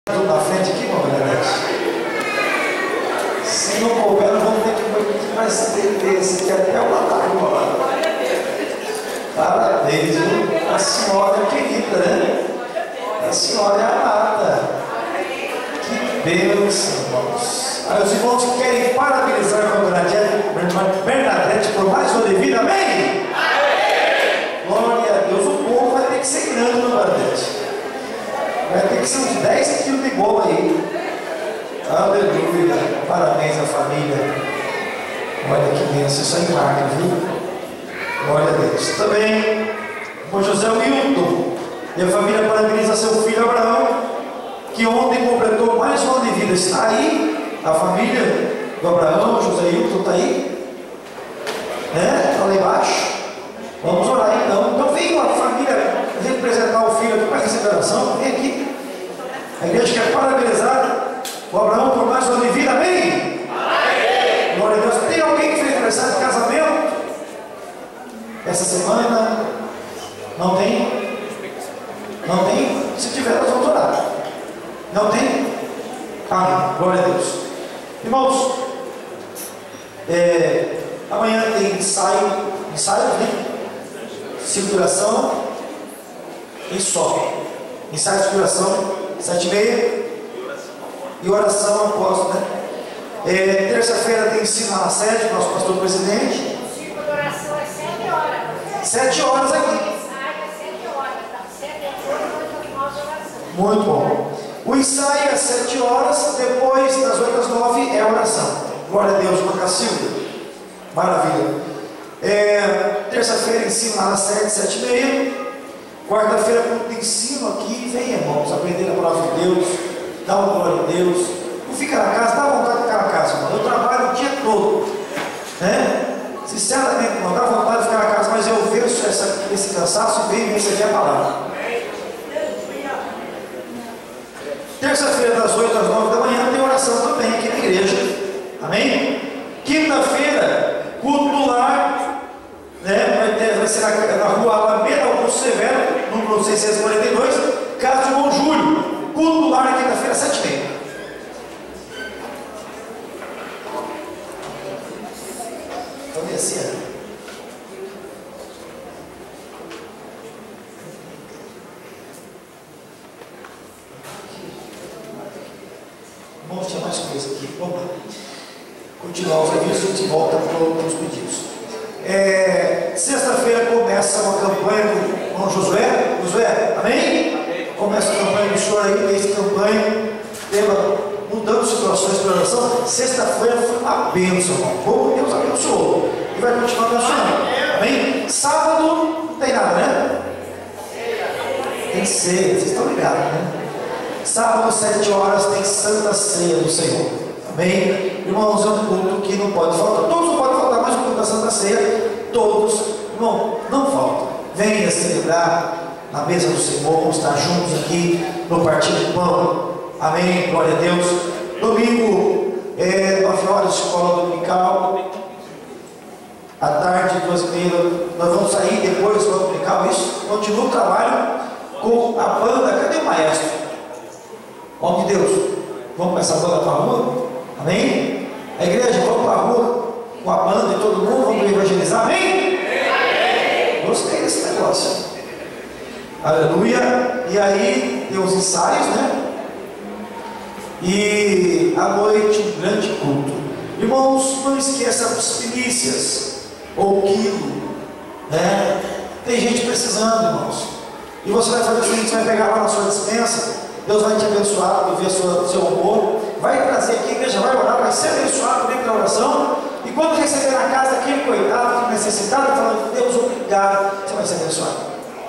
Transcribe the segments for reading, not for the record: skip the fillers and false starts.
Na frente aqui, irmão Bernadette. Se não couber, nós vamos ter que mais estender esse aqui até o Natal lá. Parabéns, viu? A senhora é querida, né? A senhora é amada. Que bênção, irmãos. Aí os irmãos que querem parabenizar a Bernadette por mais uma vida, amém? Glória a Deus. O povo vai ter que ser grande, não Bernadette? Vai ter que ser uns 10 quilos de bola aí. Aleluia. Parabéns à família. Olha que bênção. Isso aí marca, viu? Glória a Deus. Também o José Wilton e a família parabeniza seu filho Abraão, que ontem completou mais um ano de vida. Está aí a família do Abraão, José Wilton está aí? Está lá embaixo. Vamos orar então. Então vem a família representar o filho aqui para receber a oração. Vem aqui. A igreja quer parabenizar o Abraão por mais uma vida, amém? Amém. Glória a Deus. Tem alguém que fez aniversário de casamento essa semana? Não tem? Não tem? Se tiver, nós vamos orar. Não tem? Amém. Glória a Deus. Irmãos, amanhã tem ensaios, né? Circulação e só. Ensaio de circulação, 7h30. E oração após, né? Terça-feira tem ensino lá na sede, nosso pastor presidente. O ciclo de oração é 7 horas. 7 horas aqui. Ensaio é 7 horas. 7 horas oração. Muito bom. O ensaio é 7 horas, depois das 8 às 9 é a oração. Glória a Deus, Macacilda. Maravilha. Terça-feira ensino lá na sede, 7h30. Quarta-feira culto de ensino aqui. Vem, irmãos, aprender a palavra de Deus. Dá uma glória a Deus. Não fica na casa, dá vontade de ficar na casa, irmão. Eu trabalho o dia todo, né? Sinceramente, irmão, dá vontade de ficar na casa, mas eu vejo esse cansaço e venho receber a palavra. Terça-feira, das 8 às 9 da manhã, tem oração também aqui na igreja. Amém? Quinta-feira, culto do lar, né? Vai ser na rua Alameda Augusto Severo, número 642, casa de Bom Júlio. Culto do lar na quinta-feira, 7h30. Então descer. Vamos tinha mais coisa aqui. Vamos continuar o serviço e a gente volta para os pedidos. Sexta-feira começa uma campanha com o irmão Josué. Josué, amém? Começa a campanha do senhor aí, mês de campanha, mudando situações para oração. Sexta-feira foi uma bênção, irmão. Como Deus abençoou. E vai continuar abençoando. Amém? Sábado não tem nada, né? Tem ceia, vocês estão ligados, né? Sábado, 7 horas, tem Santa Ceia do Senhor. Amém? Irmãos, é um culto que não pode faltar. Todos não podem faltar, mas o culto da Santa Ceia, todos, irmão, não falta. Venha celebrar na mesa do Senhor, vamos estar juntos aqui no partilho do pão. Amém? Glória a Deus. Domingo, 9 horas, escola dominical. À tarde, 2h30, nós vamos sair depois da escola dominical. Isso, continua o trabalho com a banda. Cadê o maestro? Homem de Deus, vamos começar a banda para a rua? Amém? A igreja, vamos para a rua com a banda e todo mundo, vamos evangelizar, amém? Gostei desse negócio. Aleluia. E aí tem os ensaios, né? E à noite um grande culto. Irmãos, não esqueça as primícias ou quilo, né? Tem gente precisando, irmãos. E você vai fazer o seguinte: você vai pegar lá na sua dispensa. Deus vai te abençoar, vai ver seu amor, vai trazer aqui, a igreja vai orar, vai ser abençoado também pela oração. E quando receber na casa aquele coitado, aquele necessitado, falando: Deus, obrigado, você vai ser abençoado.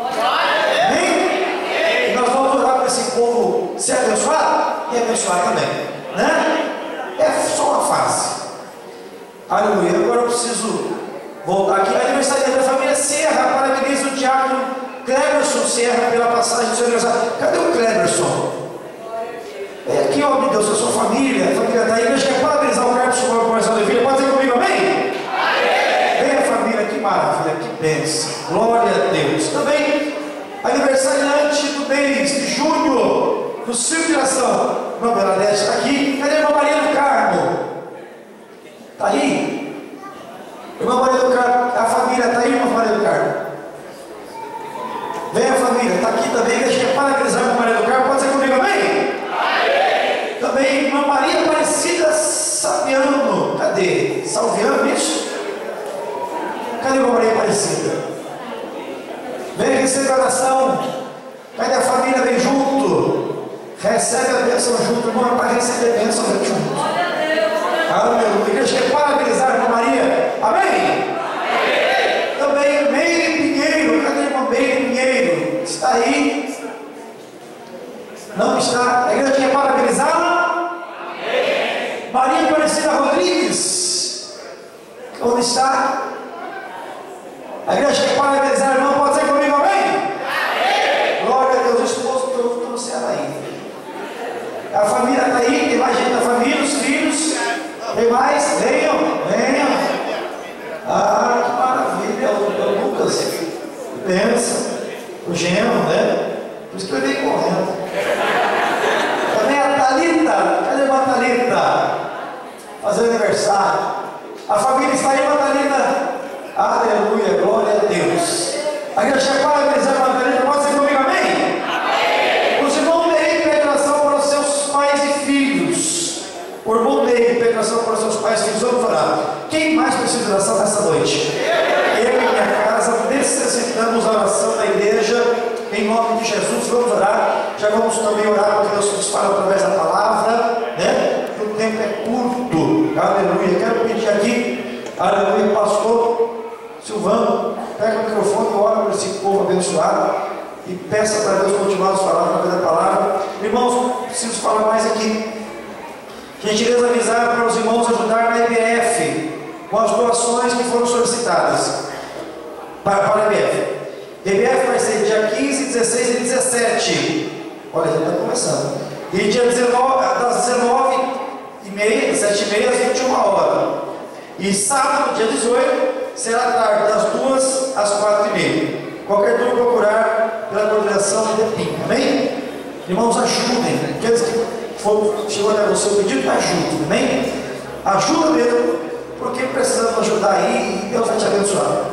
Amém? E nós vamos orar para esse povo ser abençoado e abençoar também, né? É só uma fase. Aleluia. Agora eu preciso voltar aqui. Aniversário da família Serra, parabeniza o diácono Cleberson Serra pela passagem do seu aniversário. Cadê o Cleberson? Aqui, ó, meu Deus, a sua família, a família da igreja quer parabenizar o Cleberson por começar a vida. Pode ser comigo, amém? Vem a família, que maravilha, que bênção. Glória a Deus. Também aniversariante do mês de junho, do Circo de Ação. irmã Bernadette está aqui. Cadê a irmã Maria do Carmo? Está aí? Irmã Maria do Carmo, a família está aí, irmã Maria do Carmo? Vem a família, está aqui também, deixa eu paralisar a irmã Maria do Carmo, pode ser comigo, amém? Amém! Também irmã Maria Aparecida Salviano, cadê? Salviano, isso? Cadê a irmã Maria Aparecida? Vem receber a oração. Cadê a família? Vem junto. Recebe a bênção junto, irmão, para receber a bênção junto. Aleluia. Igreja, quer parabenizar a irmã Maria? Amém? Amém. Também Meire Pinheiro. Cadê a irmã Meire Pinheiro? Está aí? Não está? A igreja quer parabenizá-la? Amém. Maria Aparecida Rodrigues. Onde está? A igreja quer parabenizar a irmã? Pode ser comigo, amém? Amém. Glória a Deus. O esposo trouxe ela aí. A família está aí, tem mais gente da família, os filhos. Tem mais? Venham, venham. Ah, que maravilha. O Lucas, pensa. O Geno, né? Por isso que eu veio correndo. Também a Thalita. Cadê a irmã Thalita? Fazendo aniversário. A família está aí, irmã Thalita. Aleluia, glória a Deus. A igreja quer parabenizar a irmã Thalita. Pode ser comigo, amém? Amém. Os irmãos Ney pedem oração para os seus pais e filhos. O irmão Ney pede oração para os seus pais e filhos. Vamos orar. Quem mais precisa de oração nessa noite? Eu e minha casa necessitamos da oração da igreja. Em nome de Jesus, vamos orar. Já vamos também orar porque Deus nos fala através da palavra, né? O tempo é curto. Aleluia. Quero pedir aqui, aleluia, pastor Silvano, pega o microfone, ora para esse povo abençoado e peça para Deus continuar nos falando através da palavra. Irmãos, preciso falar mais aqui. Gentileza avisar para os irmãos ajudar na EBF com as doações que foram solicitadas para a EBF. EBF vai ser dia 15, 16 e 17. Olha, já está começando. E dia 19, das 19h30, 7h30 às 21h. E sábado, dia 18, será tarde, das 2 às 4h30. Qualquer dúvida, procurar pela coordenação de DEPIM. Amém? Irmãos, ajudem. Aqueles que chegou até você o pedido, ajude. Amém? Ajuda mesmo, porque precisamos ajudar aí e Deus vai te abençoar.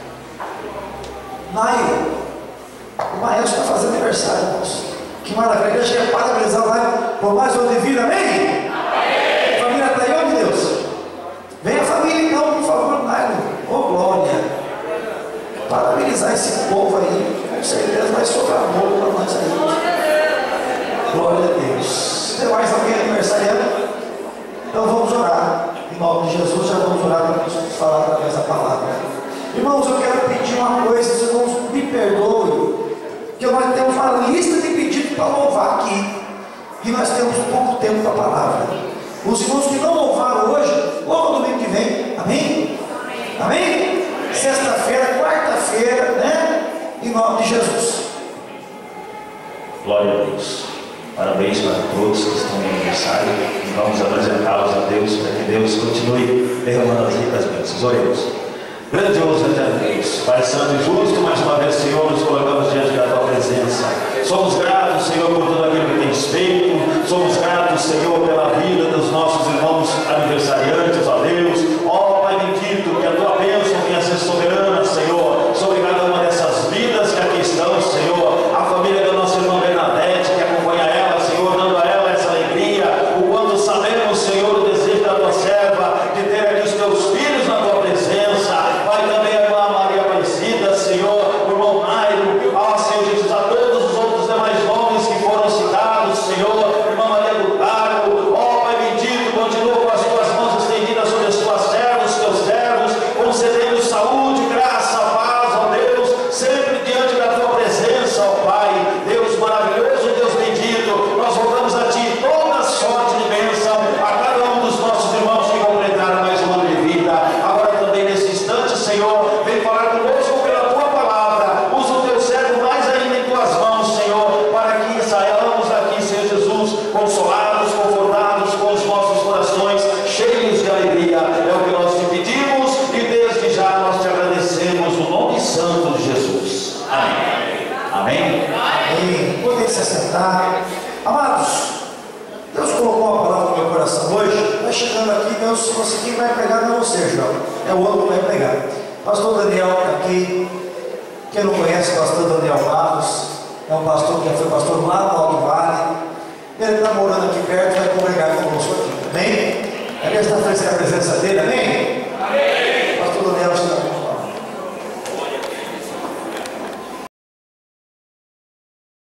Nairo, o maestro está fazendo aniversário, irmãos. Que maravilha. A igreja quer parabenizar o Nairo por mais uma de vida. Amém? Amém. A família está aí, onde Deus? Vem a família então, por favor, Nairo. Oh, glória. Parabenizar esse povo aí. Com certeza vai sobrar amor para nós aí. Glória a Deus. Tem mais alguém aniversariando? Então vamos orar. Em nome de Jesus, já vamos orar para nos falar através da palavra. Irmãos, eu quero pedir uma coisa, os irmãos me perdoem, que nós temos uma lista de pedidos para louvar aqui, e nós temos pouco tempo para a palavra. Os irmãos que não louvaram hoje, louvam domingo que vem, amém? Amém? Sexta-feira, quarta-feira, né? Em nome de Jesus. Glória a Deus. Parabéns para todos que estão no aniversário, e vamos apresentá-los a Deus, para que Deus continue derramando as ricas bênçãos. Oremos. Grandioso eterno Deus, Pai Santo e Justo, mais uma vez, Senhor, nos colocamos diante da Tua presença. Somos gratos, Senhor, por tudo aquilo que Tens feito. Somos gratos, Senhor, pela vida dos nossos irmãos aniversariantes, ó Deus. Ó Pai bendito, que a Tua bênção venha ser soberana, Senhor, sobre cada uma dessas vidas que aqui estão, Senhor. A família da nossa irmã Bernadette, que acompanha ela, Senhor, dando a ela essa alegria. O quanto sabemos, Senhor, o desejo da Tua serva de ter aqui os Teus filhos na Tua presença. Pai, também a irmã Maria Aparecida, Senhor, o irmão Nairo, ó Senhor Jesus, a todos os outros demais nomes que foram citados, Senhor, irmã Maria do Carmo, ó Pai bendito, continua com as Tuas mãos estendidas sobre as Tuas chegando aqui, Deus, se você quem vai pregar não é você, João. É o outro que vai pregar. Pastor Daniel está aqui. Quem não conhece o pastor Daniel Barros, é um pastor que já foi pastor lá no Alto Vale. Ele está morando aqui perto, vai congregar conosco aqui, amém? É que está oferecendo a presença dele, amém?